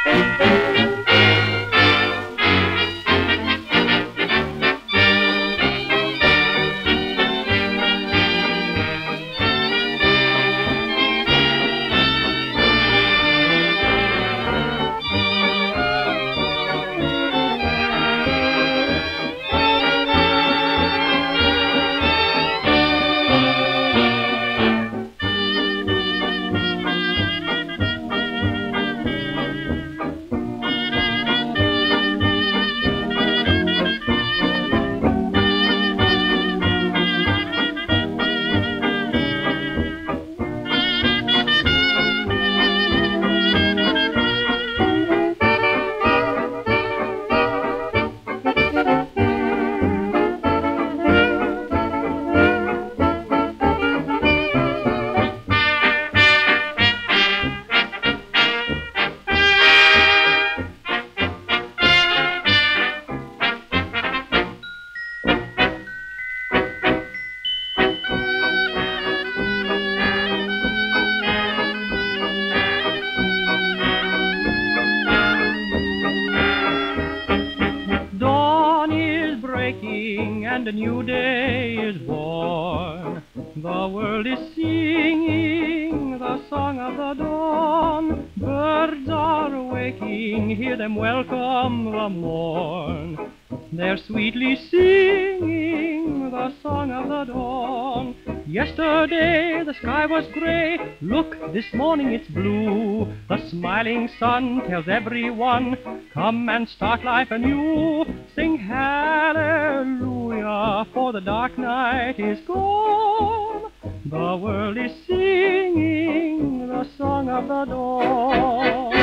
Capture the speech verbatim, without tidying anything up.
And a new day is born. The world is singing the song of the dawn. Birds are waking, hear them welcome the morn. They're sweetly singing the song of the dawn. Yesterday the sky was gray, look, this morning it's blue. The smiling sun tells everyone, come and start life anew. Sing hallelujah, for the dark night is gone. The world is singing the song of the dawn.